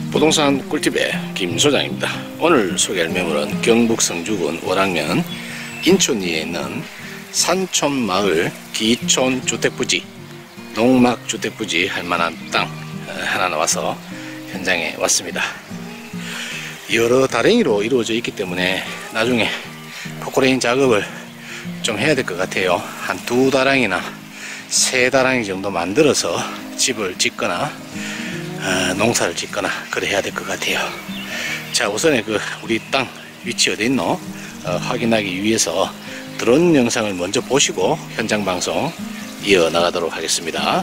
부동산 꿀팁의 김소장입니다. 오늘 소개할 매물은 경북 성주군 월악면 인촌리에 있는 산촌마을 기촌 주택부지, 농막 주택부지 할만한 땅 하나 나와서 현장에 왔습니다. 여러 다랭이로 이루어져 있기 때문에 나중에 포크레인 작업을 좀 해야 될 것 같아요. 한 2다랑이나 3다랑이 정도 만들어서 집을 짓거나 농사를 짓거나 그래야 될 것 같아요. 자, 우선에 우리 땅 위치 어디 있노 확인하기 위해서 드론 영상을 먼저 보시고 현장 방송 이어나가도록 하겠습니다.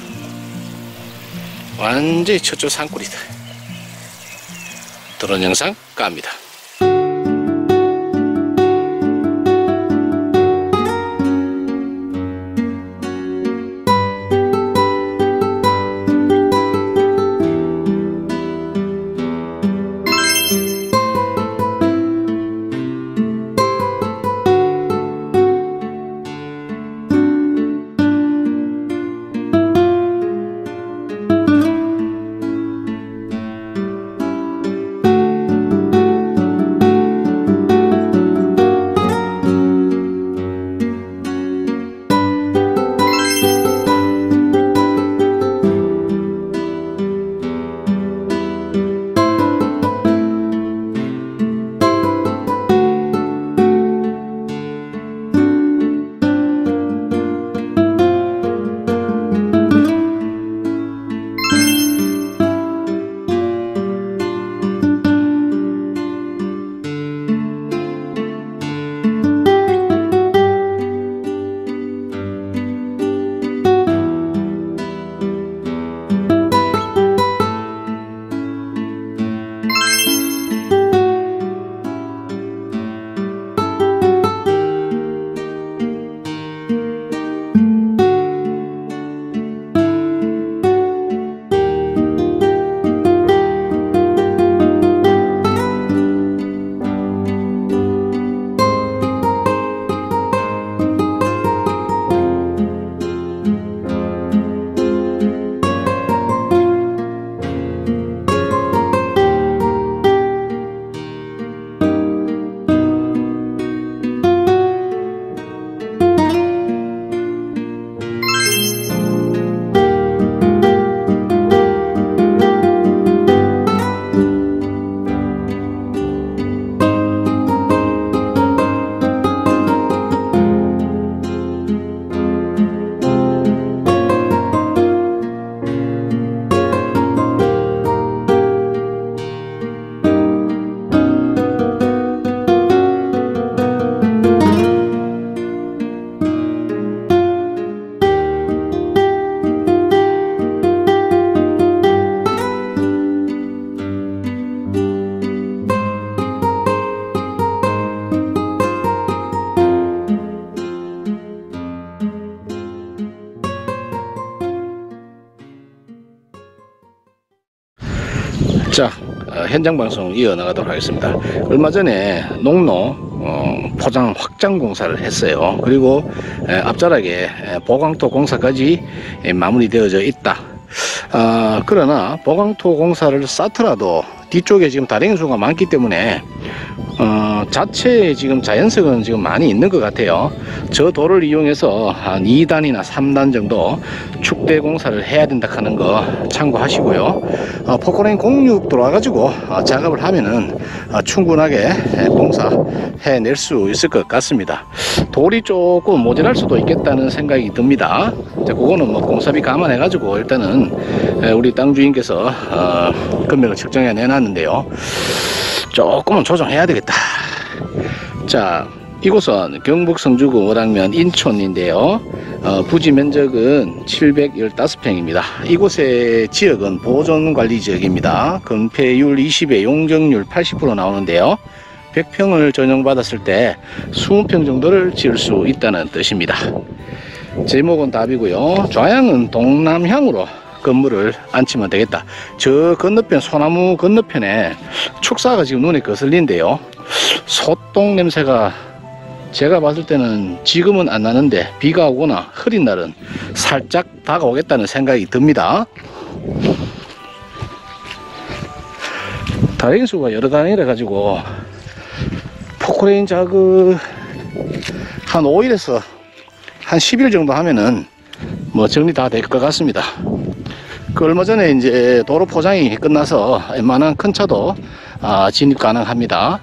완전히 저쪽 산골이다. 드론 영상 갑니다. 자, 현장 방송 이어나가도록 하겠습니다. 얼마 전에 농로 포장 확장 공사를 했어요. 그리고 앞자락에 보강토 공사까지 마무리되어져 있다. 그러나 보강토 공사를 쌓더라도 뒤쪽에 지금 다랭이 수가 많기 때문에 자체에 지금 자연석은 지금 많이 있는 것 같아요. 저 돌을 이용해서 한 2단이나 3단 정도 축대 공사를 해야 된다 하는 거 참고하시고요. 포크레인 공육 들어와가지고 작업을 하면은 충분하게 공사해낼 수 있을 것 같습니다. 돌이 조금 모자랄 수도 있겠다는 생각이 듭니다. 자, 그거는 뭐 공사비 감안해가지고 일단은 우리 땅 주인께서 금액을 측정해 내놨는데요. 조금은 조정해야 되겠다. 자, 이곳은 경북 성주군 월악면 인촌인데요. 부지 면적은 715평입니다. 이곳의 지역은 보존관리 지역입니다. 건폐율 20에 용적률 80% 나오는데요. 100평을 전용받았을 때 20평 정도를 지을 수 있다는 뜻입니다. 제목은 답이고요. 좌향은 동남향으로 건물을 앉히면 되겠다. 저 건너편 소나무 건너편에 축사가 지금 눈에 거슬린데요. 소똥 냄새가 제가 봤을 때는 지금은 안 나는데 비가 오거나 흐린 날은 살짝 다가오겠다는 생각이 듭니다. 다랭이 수가 여러 다랭이라 가지고 포크레인 작업 한 5일에서 한 10일 정도 하면은 뭐 정리 다 될 것 같습니다. 그 얼마 전에 이제 도로 포장이 끝나서 웬만한 큰 차도 진입 가능합니다.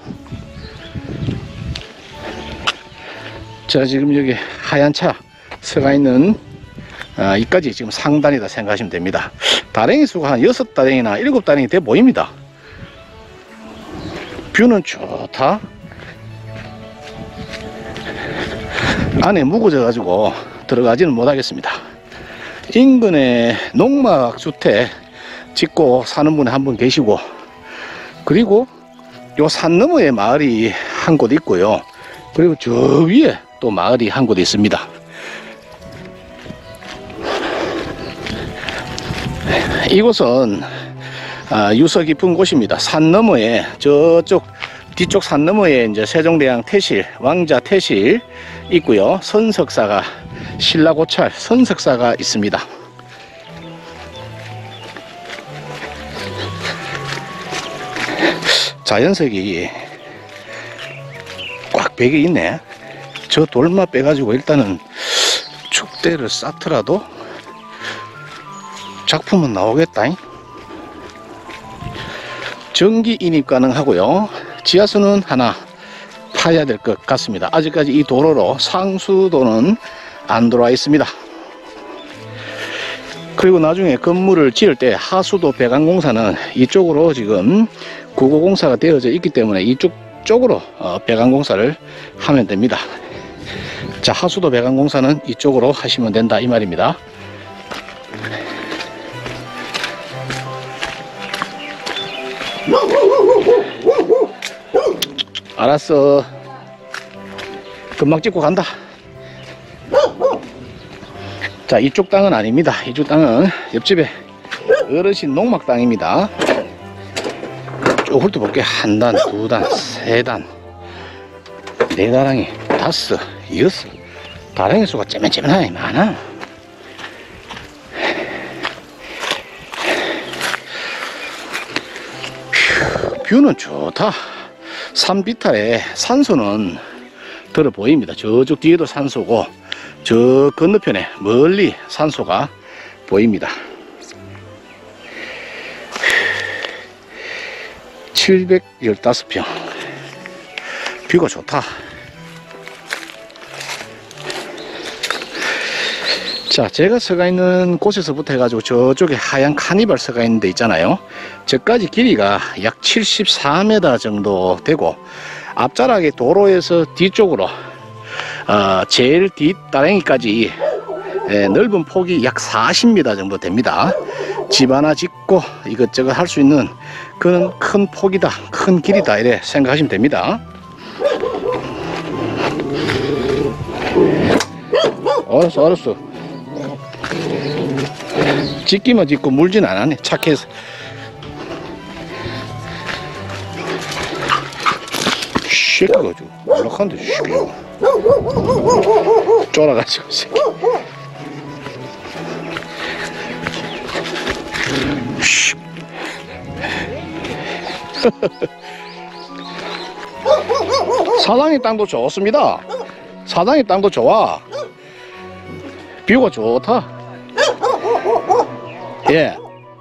자, 지금 여기 하얀 차 서가 있는 이까지 지금 상단이다 생각하시면 됩니다. 다랭이 수가 한 6다랭이나 7다랭이 돼 보입니다. 뷰는 좋다. 안에 묵어져 가지고 들어가지는 못하겠습니다. 인근에 농막주택 짓고 사는 분이 한 분 계시고, 그리고 요 산 너머에 마을이 한 곳 있고요. 그리고 저 위에 또 마을이 한 곳 있습니다. 이곳은 유서 깊은 곳입니다. 산 너머에, 저쪽 뒤쪽 산 너머에 이제 세종대왕 태실, 왕자 태실 있고요. 선석사가, 신라 고찰 선석사가 있습니다. 자연석이 꽉 배겨 있네. 저 돌만 빼가지고 일단은 축대를 쌓더라도 작품은 나오겠다. 전기 인입 가능하고요. 지하수는 하나 파야 될 것 같습니다. 아직까지 이 도로로 상수도는 안 들어와 있습니다. 그리고 나중에 건물을 지을 때 하수도 배관공사는 이쪽으로 지금 구조공사가 되어져 있기 때문에 이쪽 쪽으로 배관공사를 하면 됩니다. 자, 하수도 배관공사는 이쪽으로 하시면 된다 이 말입니다. 알았어. 금방 찍고 간다. 자, 이쪽 땅은 아닙니다. 이쪽 땅은 옆집에 어르신 농막 땅입니다. 쭉 훑어볼게. 한 단, 두 단, 세 단, 네 다랑이, 다섯, 여섯. 다랑이 수가 째면째면하니 많아. 뷰는 좋다. 산 비탈에 산소는 들어 보입니다. 저쪽 뒤에도 산소고 저 건너편에 멀리 산소가 보입니다. 715평. 뷰가 좋다. 자, 제가 서가 있는 곳에서부터 해가지고 저쪽에 하얀 카니발 서가 있는 데 있잖아요. 저까지 길이가 약 74m 정도 되고, 앞자락에 도로에서 뒤쪽으로 제일 뒷다랭이까지 넓은 폭이 약 40m 정도 됩니다. 집 하나 짓고 이것저것 할 수 있는 그런 큰 폭이다, 큰 길이다 이래 생각하시면 됩니다. 알았어. 짓기만 짓고 물진 않았네. 착해서. 새끼가지고 연락한데 새끼가 쫄아가지고 새끼. 사장님 땅도 좋습니다. 사장님 땅도 좋아. 뷰가 좋다. 예.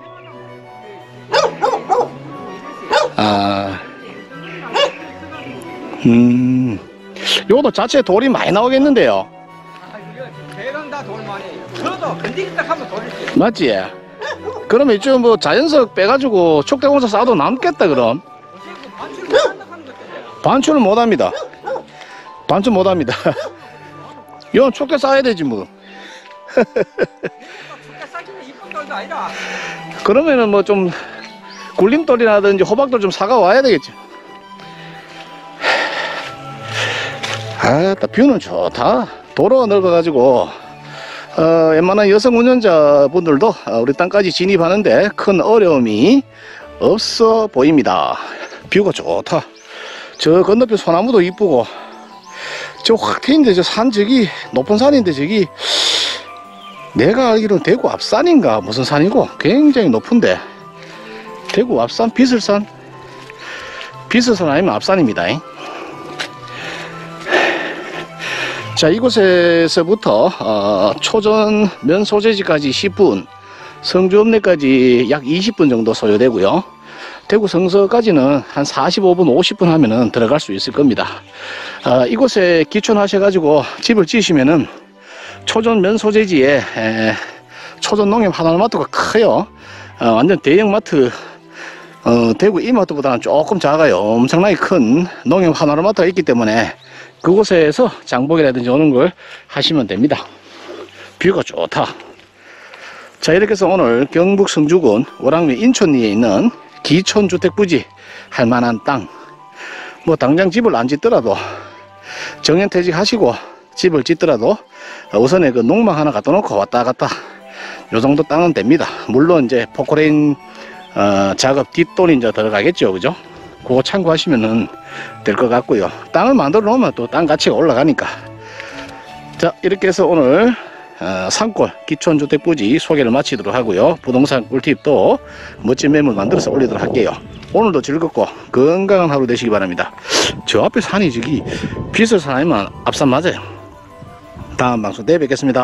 요것도 자체 돌이 많이 나오겠는데요. 대강 다 돌 많이. 저도 건드린다 하면 돌이지. 맞지? 그러면 이쪽 뭐 자연석 빼가지고 촉대공사 쌓아도 남겠다 그럼. 반출을 못합니다. 반출 못합니다. 이건 촉대 쌓아야 되지 뭐. 그러면은 뭐 좀 굴림돌이라든지 호박돌 좀 사가 와야 되겠지. 뷰는 좋다. 도로가 넓어가지고 웬만한 여성 운전자분들도 우리 땅까지 진입하는데 큰 어려움이 없어 보입니다. 뷰가 좋다. 저 건너편 소나무도 이쁘고, 저 확 트인데 저 산 저기 높은 산인데 저기 내가 알기로는 대구 앞산인가 무슨 산이고 굉장히 높은데, 대구 앞산 비설산 빗을 아니면 앞산입니다. 자, 이곳에서부터 초전 면 소재지까지 10분, 성주읍내까지 약 20분 정도 소요되고요. 대구 성서까지는 한 45분, 50분 하면은 들어갈 수 있을 겁니다. 이곳에 기촌하셔가지고 집을 지으시면은 초전 면 소재지에 초전 농협 하나마트가 커요. 완전 대형마트, 대구 이마트보다는 조금 작아요. 엄청나게 큰 농협 하나마트가 있기 때문에 그곳에서 장보기라든지 오는 걸 하시면 됩니다. 뷰가 좋다. 자, 이렇게 해서 오늘 경북 성주군 월왕리 인촌리에 있는 기촌주택부지 할만한 땅, 뭐 당장 집을 안 짓더라도 정년퇴직 하시고 집을 짓더라도 우선에 그 농막 하나 갖다 놓고 왔다 갔다 요 정도 땅은 됩니다. 물론 이제 포크레인 작업 뒷돈이 이제 들어가겠죠, 그죠? 그거 참고하시면은 될 것 같고요. 땅을 만들어 놓으면 또 땅 가치가 올라가니까. 자, 이렇게 해서 오늘 산골 기촌주택부지 소개를 마치도록 하고요. 부동산 꿀팁도 멋진 매물 만들어서 올리도록 할게요. 오늘도 즐겁고 건강한 하루 되시기 바랍니다. 저 앞에 산이 저기 비설산 아니면 앞산 맞아요. 다음 방송 때 뵙겠습니다.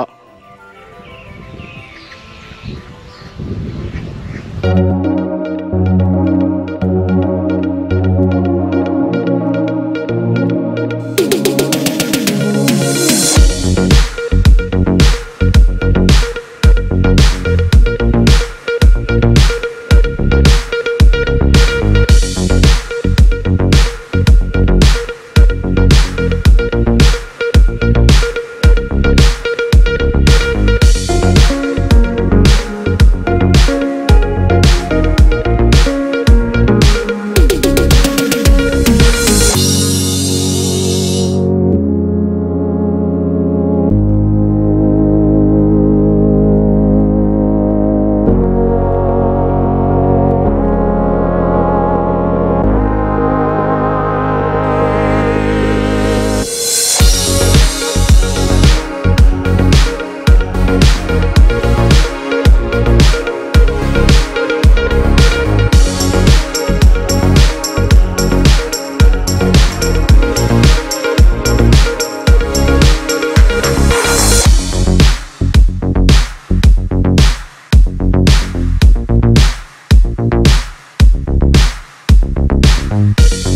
Bye.